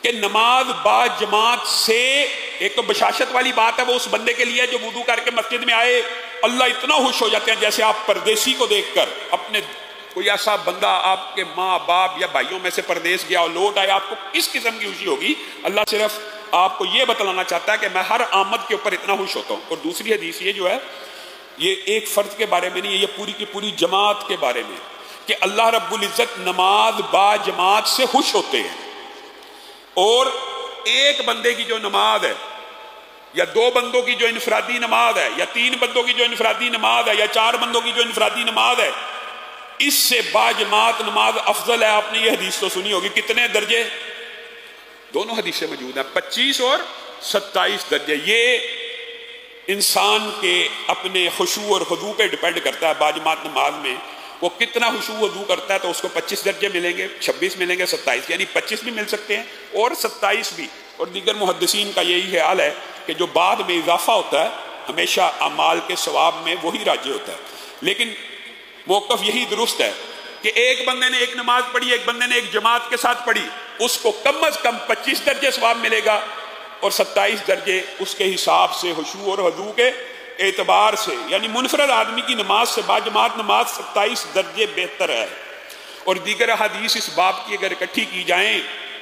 کہ نماز با جماعت سے، ایک تو بشاشت والی بات ہے وہ اس بندے کے لیے جو وضو کر کے مسجد میں آئے، اللہ اتنا خوش ہو جاتے ہیں جیسے آپ پردیسی کو دیکھ کر، اپنے کوئی ایسا بندہ آپ کے ماں باپ یا بھائیوں میں سے پردیس گیا اور لوٹ آیا، آپ کو کس قسم کی خوشی ہوگی؟ اللہ صرف آپ کو یہ بتلانا چاہتا ہے کہ میں ہر آمد کے اوپر اتنا خوش ہوتا ہوں۔ اور دوسری حدیث یہ جو ہے، یہ ایک فرد کے بارے میں نہیں ہے، یہ پوری کی پوری جماعت کے بارے میں، کہ اللہ رب العزت نماز با جماعت سے خوش ہوتے ہیں۔ اور ایک بندے کی جو نماز ہے، یا دو بندوں کی جو انفرادی نماز ہے، یا تین بندوں کی جو انفرادی نماز ہے، یا چار بندوں کی جو انفرادی نماز ہے، اس سے با جماعت نماز افضل ہے۔ آپ نے یہ حدیث تو سنی ہوگی، کتنے درجے؟ دونوں حدیثیں موجود ہیں، 25 اور 27 درجے۔ یہ انسان کے اپنے خشوع اور خضوع پہ ڈیپینڈ کرتا ہے۔ با جماعت نماز میں وہ کتنا خشوع خضوع کرتا ہے تو اس کو 25 درجے ملیں گے، 26 ملیں گے، 27، یعنی 25 بھی مل سکتے ہیں اور 27 بھی۔ اور دیگر محدثین کا یہی خیال ہے کہ جو بعد میں اضافہ ہوتا ہے ہمیشہ اعمال کے ثواب میں وہی راجع ہوتا ہے۔ لیکن موقف یہی درست ہے کہ ایک بندے نے ایک نماز پڑھی، ایک بندے نے ایک جماعت کے ساتھ پڑھی، اس کو کم از کم 25 درجے ثواب ملے گا، اور 27 درجے اس کے حساب سے خشوع اور خضوع کے اعتبار سے، یعنی منفرد آدمی کی نماز سے با جماعت نماز 27 درجے بہتر ہے۔ اور دیگر حدیث اس باب کی اگر اکٹھی کی جائیں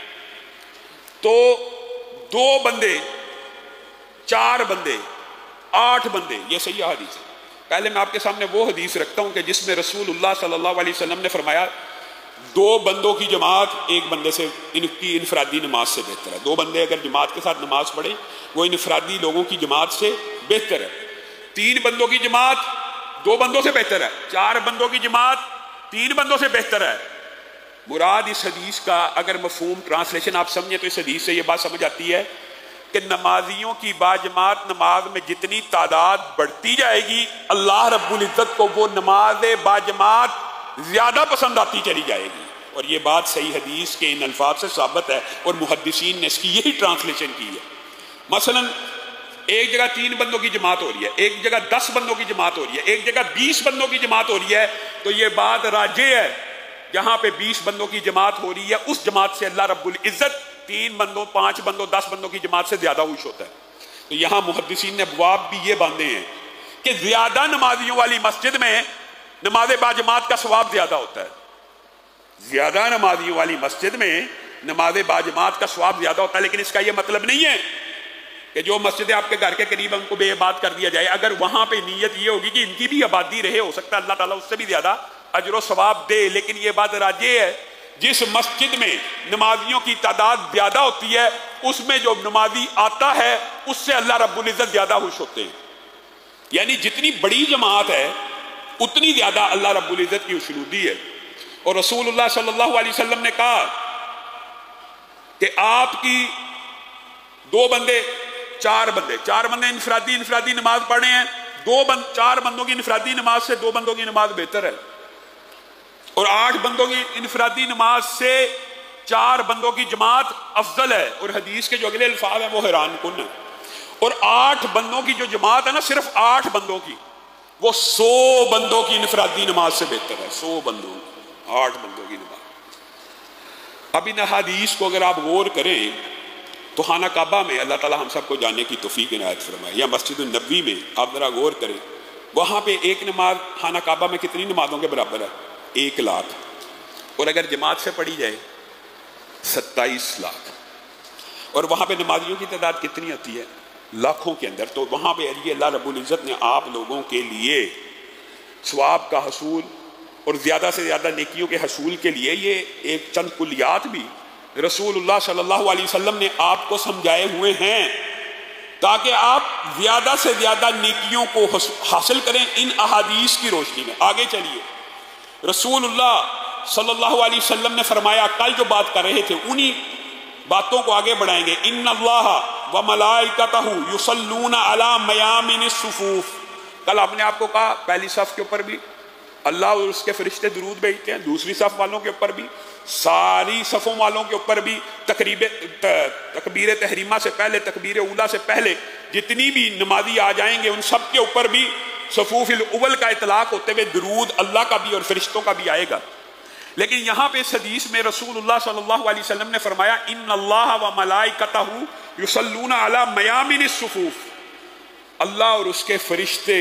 تو 2 بندے، 4 بندے، 8 بندے، یہ صحیح حدیث ہے۔ پہلے میں آپ کے سامنے وہ حدیث رکھتا ہوں کہ جس میں رسول اللہ صلی اللہ علیہ وسلم نے فرمایا 2 بندوں کی جماعت ایک بندے سے ان کی انفرادی نماز سے بہتر ہے۔ 2 بندے اگر جماعت کے ساتھ نماز پڑھیں وہ انفرادی لوگوں کی جماعت سے بہتر ہے۔ 3 بندوں کی جماعت 2 بندوں سے بہتر ہے۔ 4 بندوں کی جماعت 3 بندوں سے بہتر ہے۔ مراد اس حدیث کا اگر مفہوم ٹرانسلیشن آپ سمجھیں تو اس حدیث سے یہ بات سمجھ آتی ہے کہ نمازیوں کی با جماعت نماز میں جتنی تعداد بڑھتی جائے گی، اللہ رب العزت کو وہ نماز با جماعت زیادہ پسند آتی چلی جائے گی۔ اور یہ بات صحیح حدیث کے ان الفاظ سے ثابت ہے، اور محدثین نے اس کی یہی ٹرانسلیشن کی ہے۔ مثلا ایک جگہ 3 بندوں کی جماعت ہو رہی ہے، ایک جگہ 10 بندوں کی جماعت ہو رہی ہے، ایک جگہ 20 بندوں کی جماعت ہو رہی ہے، تو یہ بات راجع ہے جہاں پہ 20 بندوں کی جماعت ہو رہی ہے اس جماعت سے اللہ رب العزت 3 بندوں، 5 بندوں، 10 بندوں کی جماعت سے زیادہ خوش ہوتا ہے۔ تو یہاں محدثین نے ابواب بھی یہ باندھے ہیں کہ زیادہ نمازیوں والی مسجد میں نماز با جماعت کا ثواب زیادہ ہوتا ہے۔ زیادہ نمازیوں والی مسجد میں نماز با جماعت کا ثواب زیادہ ہوتا ہے، لیکن اس کا یہ مطلب نہیں ہے کہ جو مسجدیں آپ کے گھر کے قریب ہیں ان کو بے آباد کر دیا جائے۔ اگر وہاں پہ نیت یہ ہوگی کہ ان کی بھی آبادی رہے، ہو سکتا ہے اللہ تعالیٰ اس سے بھی زیادہ اجر و ثواب دے، لیکن یہ بات راجع ہے جس مسجد میں نمازیوں کی تعداد زیادہ ہوتی ہے اس میں جو نمازی آتا ہے اس سے اللہ رب العزت زیادہ خوش ہوتے ہیں۔ یعنی جتنی بڑی جماعت ہے اتنی زیادہ اللہ رب العزت کی خوشنودی ہے۔ اور رسول اللہ صلی اللہ علیہ وسلم نے کہا کہ آپ کی 2 بندے، 4 بندے انفرادی نماز پڑھ رہے ہیں، 4 بندوں کی انفرادی نماز سے 2 بندوں کی نماز بہتر ہے، اور 8 بندوں کی انفرادی نماز سے 4 بندوں کی جماعت افضل ہے۔ اور حدیث کے جو اگلے الفاظ ہیں وہ حیران کن ہیں۔ اور 8 بندوں کی جو جماعت ہے نا، صرف 8 بندوں کی، وہ 100 بندوں کی انفرادی نماز سے بہتر ہے۔ 100 بندوں، 8 بندوں کی نماز۔ اب ان حدیث کو اگر آپ غور کریں تو خانہ کعبہ میں اللہ تعالیٰ ہم سب کو جانے کی توفیق عنایت فرمائے، یا مسجد النبوی میں آپ ذرا غور کریں، وہاں پہ ایک نماز خانہ کعبہ میں کتنی نمازوں کے برابر ہے؟ 1 لاکھ۔ اور اگر جماعت سے پڑھی جائے 27 لاکھ۔ اور وہاں پہ نمازیوں کی تعداد کتنی آتی ہے؟ لاکھوں کے اندر۔ تو وہاں پہ اللہ رب العزت نے آپ لوگوں کے لیے ثواب کا حصول اور زیادہ سے زیادہ نیکیوں کے حصول کے لیے یہ ایک چند کلیات بھی رسول اللہ صلی اللہ علیہ وسلم نے آپ کو سمجھائے ہوئے ہیں تاکہ آپ زیادہ سے زیادہ نیکیوں کو حاصل کریں ان احادیث کی روشنی میں۔ آگے چلیے، رسول اللہ صلی اللہ علیہ وسلم نے فرمایا، کل جو بات کر رہے تھے انہی باتوں کو آگے بڑھائیں گے، ان اللہ و ملائکتہ یصلون علی میامن الصفوف۔ کل آپ نے آپ کو کہا پہلی صف کے اوپر بھی اللہ اور اس کے فرشتے درود بھیجتے ہیں، دوسری صف والوں کے اوپر بھی، ساری صفوں والوں کے اوپر بھی، تکبیر تحریمہ سے پہلے، تکبیر اولیٰ سے پہلے جتنی بھی نمازی آ جائیں گے ان سب کے اوپر بھی صفوف الاول کا اطلاق ہوتے ہوئے درود اللہ کا بھی اور فرشتوں کا بھی آئے گا۔ لیکن یہاں پہ اس حدیث میں رسول اللہ صلی اللہ علیہ وسلم نے فرمایا ان اللہ و ملائکتہ یصلون علی میامن الصفوف، اللہ اور اس کے فرشتے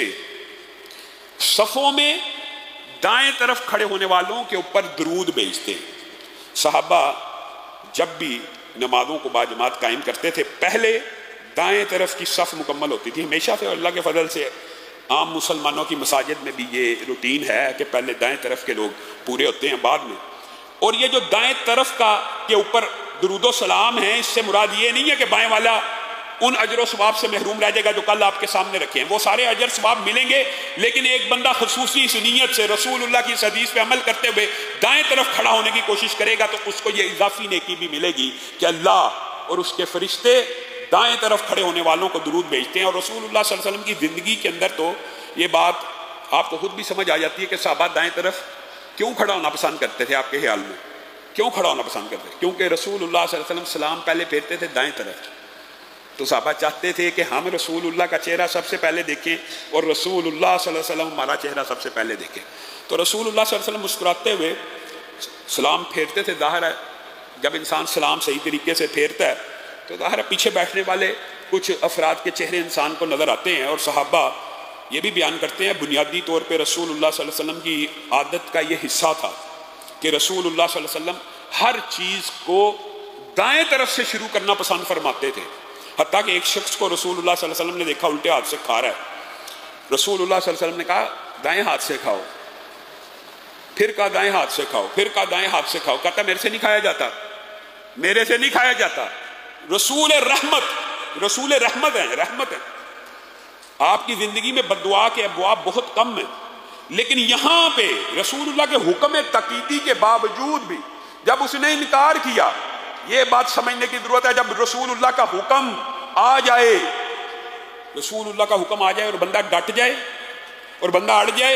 صفوں میں دائیں طرف کھڑے ہونے والوں کے اوپر درود بھیجتے ہیں۔ صحابہ جب بھی نمازوں کو باجماعت قائم کرتے تھے پہلے دائیں طرف کی صف مکمل ہوتی تھی ہمیشہ سے، اور اللہ کے فضل سے عام مسلمانوں کی مساجد میں بھی یہ روٹین ہے کہ پہلے دائیں طرف کے لوگ پورے ہوتے ہیں بعد میں۔ اور یہ جو دائیں طرف کا کے اوپر درود و سلام ہے، اس سے مراد یہ نہیں ہے کہ بائیں والا ان اجر و ثواب سے محروم رہ جائے گا جو کل آپ کے سامنے رکھے ہیں، وہ سارے اجر ثواب ملیں گے، لیکن ایک بندہ خصوصی اس نیت سے رسول اللہ کی اس حدیث پہ عمل کرتے ہوئے دائیں طرف کھڑا ہونے کی کوشش کرے گا تو اس کو یہ اضافی نیکی بھی ملے گی کہ اللہ اور اس کے فرشتے دائیں طرف کھڑے ہونے والوں کو درود بھیجتے ہیں۔ اور رسول اللہ صلی اللہ علیہ وسلم کی زندگی کے اندر تو یہ بات آپ کو خود بھی سمجھ آ جاتی ہے کہ صحابہ دائیں طرف کیوں کھڑا ہونا پسند کرتے تھے۔ آپ کے خیال میں کیوں کھڑا ہونا پسند کرتے تھے؟ کیونکہ رسول اللہ صلی اللہ علیہ وسلم سلام پہلے پھیرتے تھے دائیں طرف، تو صحابہ چاہتے تھے کہ ہم رسول اللہ کا چہرہ سب سے پہلے دیکھیں اور رسول اللہ صلی اللہ علیہ وسلم ہمارا چہرہ سب سے پہلے دیکھیں۔ تو رسول اللہ صلی اللہ علیہ وسلم مسکراتے ہوئے سلام پھیرتے تھے۔ ظاہر ہے جب انسان سلام صحیح طریقے سے پھیرتا ہے تو ظاہر ہے پیچھے بیٹھنے والے کچھ افراد کے چہرے انسان کو نظر آتے ہیں، اور صحابہ یہ بھی بیان کرتے ہیں بنیادی طور پہ رسول اللہ صلی اللہ علیہ وسلم کی عادت کا یہ حصہ تھا کہ رسول اللہ صلی اللہ علیہ وسلم ہر چیز کو دائیں طرف سے شروع کرنا پسند فرماتے تھے، حتیٰ کہ ایک شخص کو رسول اللہ صلی اللہ علیہ وسلم نے دیکھا الٹے ہاتھ سے کھا رہا ہے، رسول اللہ صلی اللہ علیہ وسلم نے کہا دائیں ہاتھ سے کھاؤ، پھر کہا دائیں ہاتھ سے کھاؤ، پھر کہا دائیں ہاتھ سے کھاؤ، کہتا میرے سے نہیں کھایا جاتا، میرے سے نہیں کھایا جاتا۔ رسول رحمت ہیں، رحمت ہے۔ آپ کی زندگی میں بددعا کے ابواب بہت کم ہیں، لیکن یہاں پہ رسول اللہ کے حکم تقیدی کے باوجود بھی جب اس نے انکار کیا، یہ بات سمجھنے کی ضرورت ہے جب رسول اللہ کا حکم آ جائے، رسول اللہ کا حکم آ جائے اور بندہ ڈٹ جائے اور بندہ اڑ جائے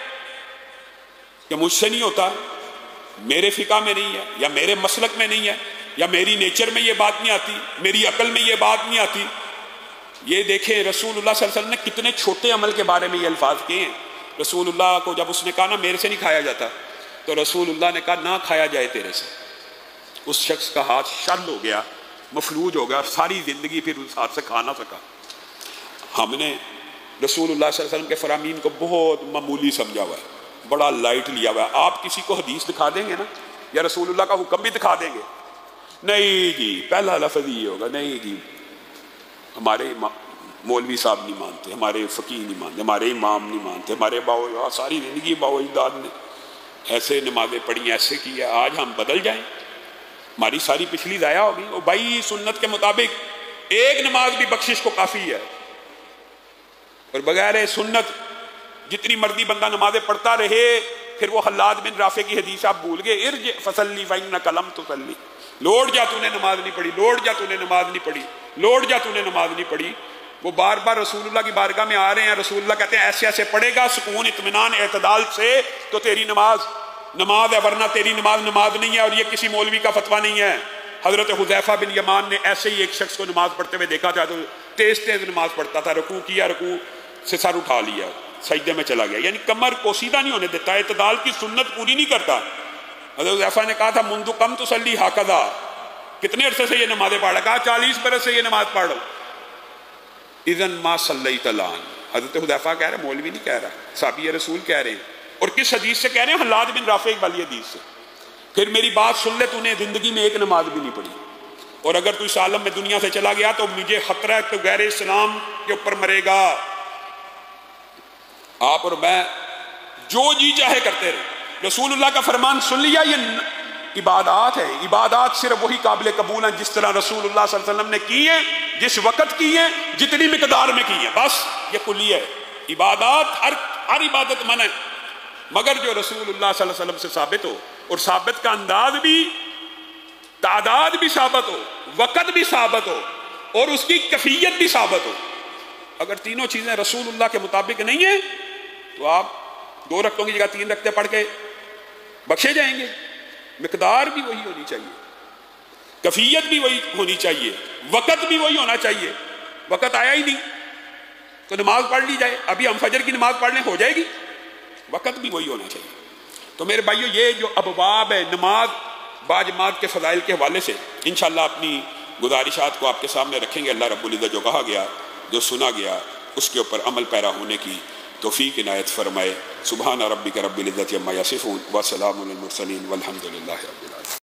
کہ مجھ سے نہیں ہوتا، میرے فقہ میں نہیں ہے یا میرے مسلک میں نہیں ہے یا میری نیچر میں یہ بات نہیں آتی، میری عقل میں یہ بات نہیں آتی۔ یہ دیکھیں رسول اللہ صلی اللہ علیہ وسلم نے کتنے چھوٹے عمل کے بارے میں یہ الفاظ کہے ہیں۔ رسول اللہ کو جب اس نے کہا نا میرے سے نہیں کھایا جاتا، تو رسول اللہ نے کہا نہ کھایا جائے تیرے سے۔ اس شخص کا ہاتھ شل ہو گیا، مفلوج ہو گیا، ساری زندگی پھر اس ہاتھ سے کھا نہ سکا۔ ہم نے رسول اللہ صلی اللہ علیہ وسلم کے فرامین کو بہت معمولی سمجھا ہوا ہے، بڑا لائٹ لیا ہوا ہے۔ آپ کسی کو حدیث دکھا دیں گے نا یا رسول اللہ کا حکم بھی دکھا دیں گے، نہیں جی پہلا لفظ یہ ہوگا، نہیں جی ہمارے مولوی صاحب نہیں مانتے، ہمارے فقیہ نہیں مانتے، ہمارے امام نہیں مانتے، ہمارے باو ساری زندگی باو اجداد نے ایسے نمازیں پڑھی، ایسے کیا، آج ہم بدل جائیں، ہماری ساری پچھلی ضائع ہوگی۔ اور بھائی سنت کے مطابق ایک نماز بھی بخشش کو کافی ہے، اور بغیر سنت جتنی مرضی بندہ نمازیں پڑھتا رہے، پھر وہ خلاد بن رافع کی حدیث آپ بھول گئے، ارجع فصلی فإنک لم تصلی، لوٹ جا تو نے نماز نہیں پڑھی، لوٹ جا تو نے نماز نہیں پڑھی، لوٹ جا تو نے نماز نہیں پڑھی۔ وہ بار بار رسول اللہ کی بارگاہ میں آ رہے ہیں، رسول اللہ کہتے ہیں ایسے ایسے پڑھے گا سکون اطمینان اعتدال سے تو تیری نماز ہے، ورنہ تیری نماز نہیں ہے۔ اور یہ کسی مولوی کا فتویٰ نہیں ہے، حضرت حذیفہ بن یمان نے ایسے ہی ایک شخص کو نماز پڑھتے ہوئے دیکھا تھا، تو تیز نماز پڑھتا تھا، رکوع کیا، رکوع سے سر اٹھا لیا، سجدے میں چلا گیا، یعنی کمر کو سیدھا نہیں ہونے دیتا، اعتدال کی سنت پوری نہیں کرتا۔ حضرت حذیفہ نے کہا تھا منذ کم تصلی ہکذا، کتنے عرصے سے یہ نمازیں پڑھ رہا؟ کہا 40 برس سے یہ نماز پڑھ رہا ہوں۔ اذن ما صلیت الآن، حضرت حذیفہ کہہ رہے ہیں، مولوی نہیں کہہ رہا، صحابی رسول کہہ رہے ہیں، اور کس حدیث سے کہہ رہے ہیں؟ حلاد بن رافع والی حدیث سے۔ پھر میری بات سن لے، تو نے زندگی میں ایک نماز بھی نہیں پڑھی، اور اگر تو اس عالم میں دنیا سے چلا گیا تو مجھے خطرہ ہے تو غیر اسلام کے اوپر مرے گا۔ آپ اور میں جو جی چاہے کرتے رہے، رسول اللہ کا فرمان سن لیا، یہ عبادات ہے، عبادات صرف وہی قابل قبول ہیں جس طرح رسول اللہ صلی اللہ علیہ وسلم نے کی ہیں، جس وقت کی ہیں، جتنی مقدار میں کی ہیں، بس یہ کلی ہے۔ عبادات ہر عبادت من ہے، مگر جو رسول اللہ صلی اللہ علیہ وسلم سے ثابت ہو، اور ثابت کا انداز بھی، تعداد بھی ثابت ہو، وقت بھی ثابت ہو، اور اس کی کیفیت بھی ثابت ہو۔ اگر تینوں چیزیں رسول اللہ کے مطابق نہیں ہیں تو آپ 2 رکعتوں کی جگہ 3 رکعتیں پڑھ کے بخشے جائیں گے۔ مقدار بھی وہی ہونی چاہیے، کیفیت بھی وہی ہونی چاہیے، وقت بھی وہی ہونا چاہیے۔ وقت آیا ہی نہیں تو نماز پڑھ لی جائے، ابھی ہم فجر کی نماز پڑھ لیں ہو جائے گی، وقت بھی وہی ہونا چاہیے۔ تو میرے بھائیو یہ جو ابواب ہے نماز باجماعت کے فضائل کے حوالے سے انشاءاللہ اپنی گزارشات کو آپ کے سامنے رکھیں گے. اللہ رب العزت جو کہا گیا جو سنا گیا اس کے اوپر عمل پیرا ہونے کی توفیق عنایت فرمائے. سبحان ربک رب العزت عما یصفون وسلام علی المرسلین والحمد للہ رب العالمین.